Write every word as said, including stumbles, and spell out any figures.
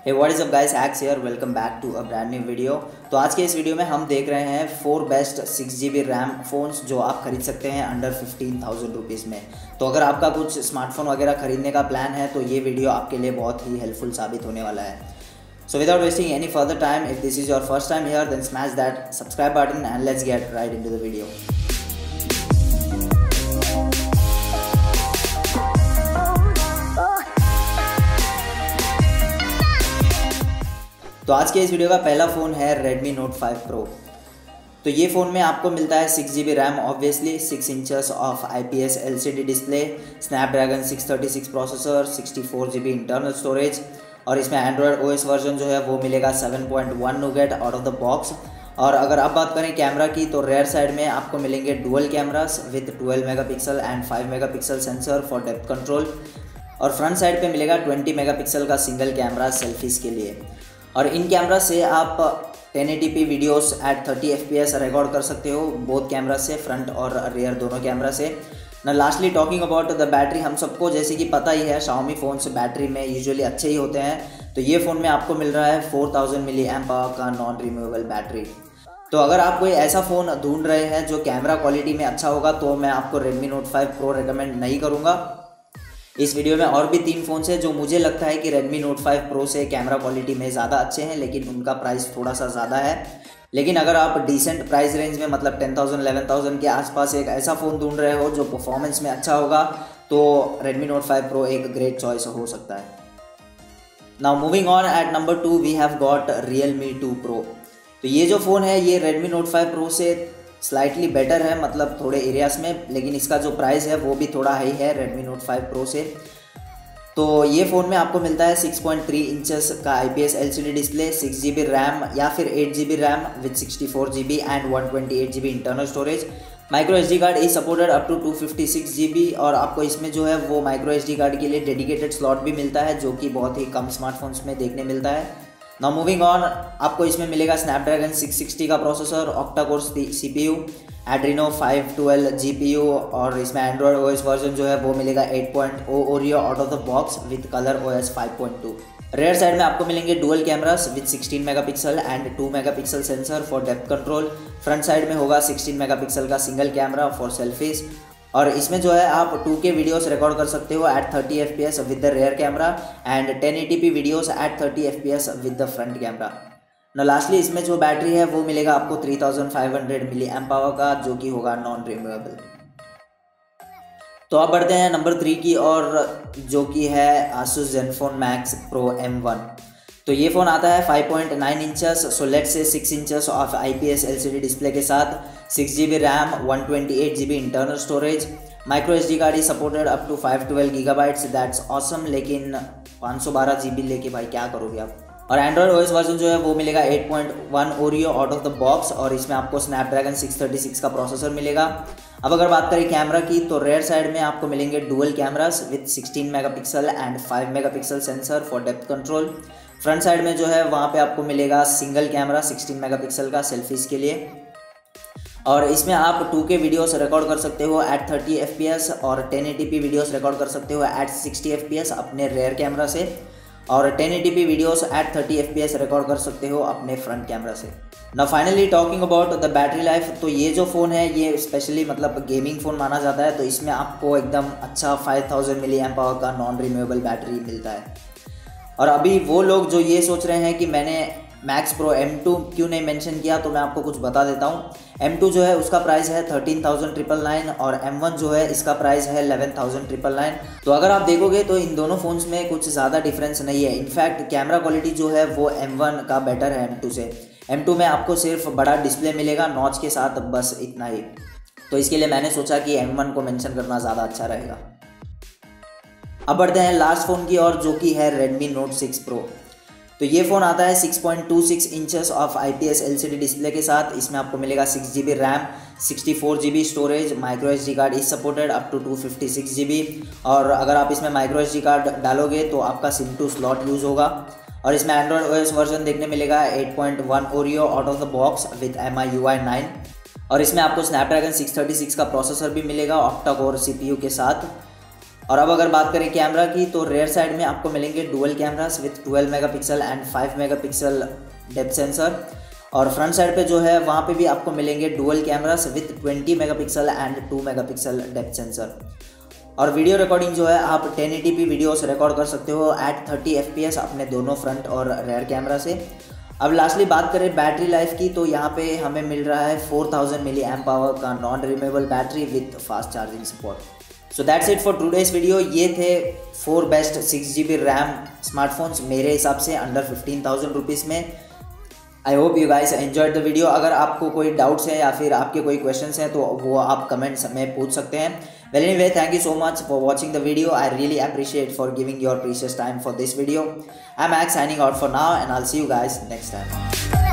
Hey what is up guys, hacks here, welcome back to a brand new video. तो आज के इस video में हम देख रहे हैं four best six G B RAM phones जो आप खरीद सकते हैं अंडर फिफ्टीन थाउजेंड रुपीज़ में। तो अगर आपका कुछ स्मार्टफोन वगैरह खरीदने का प्लान है तो ये वीडियो आपके लिए बहुत ही हेल्पफुल साबित होने वाला है। So without wasting any further time, if this is your first time here, then smash that subscribe button and let's get right into the video. तो आज के इस वीडियो का पहला फ़ोन है Redmi Note फाइव Pro। तो ये phone में आपको मिलता है six G B RAM, obviously six inches of I P S L C D display, Snapdragon six thirty six processor, sixty four G B internal storage, और इसमें Android O S version जो है वो मिलेगा seven point one Nougat out of the box. और अगर आप बात करें कैमरा की तो रेयर साइड में आपको मिलेंगे dual cameras with twelve megapixel and five megapixel sensor for depth control, और फ्रंट साइड पे मिलेगा ट्वेंटी मेगापिक्सल का सिंगल कैमरा सेल्फीज़ के लिए। और इन कैमरा से आप ten eighty P videos at thirty F P S record कर सकते हो, बोथ कैमरा से, फ्रंट और रियर दोनों कैमरा से ना। Lastly talking about the battery, हम सबको जैसे कि पता ही है Xiaomi फ़ोन से बैटरी में यूजुअली अच्छे ही होते हैं। तो ये फ़ोन में आपको मिल रहा है four thousand milli amp hour का नॉन रिमूवेबल बैटरी। तो अगर आप कोई ऐसा फ़ोन ढूंढ रहे हैं जो कैमरा क्वालिटी में अच्छा होगा तो मैं आपको Redmi Note five Pro recommend नहीं करूँगा। इस वीडियो में और भी तीन फ़ोन्स हैं जो मुझे लगता है कि Redmi Note फाइव Pro से कैमरा क्वालिटी में ज़्यादा अच्छे हैं, लेकिन उनका प्राइस थोड़ा सा ज़्यादा है। लेकिन अगर आप डिसेंट प्राइस रेंज में, मतलब टेन थाउजेंड इलेवन थाउजेंड के आसपास एक ऐसा फ़ोन ढूंढ रहे हो जो परफॉर्मेंस में अच्छा होगा, तो Redmi Note फाइव Pro एक ग्रेट चॉइस हो सकता है। Now moving on, at number two we have got Realme two Pro। तो ये जो फ़ोन है ये Redmi Note फाइव Pro से स्लाइटली बेटर है, मतलब थोड़े एरियाज़ में, लेकिन इसका जो प्राइस है वो भी थोड़ा हाई है Redmi Note फाइव Pro से। तो ये फ़ोन में आपको मिलता है सिक्स पॉइंट थ्री इंचेस का I P S L C D display, six G B RAM या फिर eight G B RAM with sixty four G B and one twenty eight G B internal storage. Micro S D card is supported up to two fifty six G B, और आपको इसमें जो है वो micro S D card के लिए dedicated slot भी मिलता है, जो कि बहुत ही कम स्मार्टफोन्स में देखने मिलता है। नाउ मूविंग ऑन, आपको इसमें मिलेगा स्नैपड्रैगन सिक्स सिक्सटी का processor, octa core C P U, Adreno five twelve G P U, और इसमें एंड्रॉयड ओ एस वर्जन जो है वो मिलेगा eight point O Oreo out of the box with Color O S five point two. Rear side में आपको मिलेंगे dual cameras with sixteen megapixel and two megapixel sensor for depth control. Front side में होगा sixteen megapixel का single camera for selfies, और इसमें जो है आप टू के वीडियोस रिकॉर्ड कर सकते हो at thirty F P S with the rear camera and ten eighty P videos at thirty F P S with the front camera. ना लास्टली इसमें जो बैटरी है वो मिलेगा आपको three thousand five hundred milli amp hour का, जो कि होगा नॉन रिमूवेबल। तो अब बढ़ते हैं नंबर थ्री की और, जो कि है Asus Zenfone Max Pro M one. तो ये फ़ोन आता है five point nine inches, so let's say six inches of I P S L C D display के साथ, six G B RAM, one twenty eight G B internal storage, micro S D card is supported up to five twelve gigabytes, that's awesome, लेकिन पाँच सौ बारह G B लेके भाई क्या करोगे आप। और एंड्रॉयड ओ एस वर्जन जो है वो मिलेगा eight point one Oreo out of the box, और इसमें आपको स्नैपड्रैगन सिक्स थर्टी सिक्स का प्रोसेसर मिलेगा। अब अगर बात करें कैमरा की तो रेयर साइड में आपको मिलेंगे dual cameras with sixteen megapixel and five megapixel sensor for depth control. Front side में जो है वहाँ पे आपको मिलेगा सिंगल कैमरा सिक्सटीन मेगापिक्सल का सेल्फीज़ के लिए, और इसमें आप टू के वीडियोस रिकॉर्ड कर सकते हो at thirty F P S और ten eighty P videos record कर सकते हो at sixty F P S अपने रेयर कैमरा से, और ten eighty P videos at thirty F P S record कर सकते हो अपने फ्रंट कैमरा से। ना finally talking about the battery life, तो ये जो फ़ोन है ये स्पेशली मतलब गेमिंग फ़ोन माना जाता है, तो इसमें आपको एकदम अच्छा five thousand milli amp hour का नॉन रिमूवेबल बैटरी मिलता है। और अभी वो लोग जो ये सोच रहे हैं कि मैंने मैक्स प्रो एम टू क्यों नहीं मेंशन किया, तो मैं आपको कुछ बता देता हूँ। एम टू जो है उसका प्राइस है थर्टीन थाउजेंड ट्रिपल नाइन, और एम वन जो है इसका प्राइस है इलेवन थाउजेंड ट्रिपल नाइन। तो अगर आप देखोगे तो इन दोनों फ़ोन्स में कुछ ज़्यादा डिफरेंस नहीं है। इनफैक्ट कैमरा क्वालिटी जो है वो एम वन का बेटर है एम टू से। एम टू में आपको सिर्फ बड़ा डिस्प्ले मिलेगा नॉच के साथ, बस इतना ही। तो इसके लिए मैंने सोचा कि एम वन को मेंशन करना ज़्यादा अच्छा रहेगा। अब बढ़ते हैं लास्ट फ़ोन की और, जो कि है Redmi Note सिक्स Pro। तो ये फ़ोन आता है six point two six inches of I P S L C D display के साथ। इसमें आपको मिलेगा six G B RAM, sixty four G B storage, micro S D card is supported up to two fifty six G B, और अगर आप इसमें micro S D card डालोगे तो आपका सिम टू स्लॉट यूज़ होगा। और इसमें एंड्रॉयड ओ एस वर्जन देखने मिलेगा eight point one Oreo out of the box with M I U I nine, और इसमें आपको स्नैपड्रैगन सिक्स थर्टी सिक्स का प्रोसेसर भी मिलेगा octa core C P U के साथ। और अब अगर बात करें कैमरा की, तो रेयर साइड में आपको मिलेंगे dual cameras with twelve megapixel and five megapixel depth sensor. और फ्रंट साइड पे जो है वहाँ पे भी आपको मिलेंगे dual cameras with twenty megapixel and two megapixel depth sensor. और वीडियो रिकॉर्डिंग जो है आप ten eighty P videos record कर सकते हो at thirty F P S अपने दोनों फ्रंट और रेयर कैमरा से। अब लास्टली बात करें बैटरी लाइफ की, तो यहाँ पे हमें मिल रहा है four thousand milli amp hour का non removable battery with fast charging support. So that's it for today's video. ये थे four best six G B RAM smartphones मेरे हिसाब से अंडर फिफ्टीन थाउजेंड रुपीज़ में। I hope you guys enjoyed the video. अगर आपको कोई doubts है या फिर आपके कोई क्वेश्चंस हैं तो वो आप कमेंट्स में पूछ सकते हैं। Well anyway, thank you so much for watching the video. I really appreciate for giving your precious time for this video. I am Max signing out for now and I'll see you guys next time.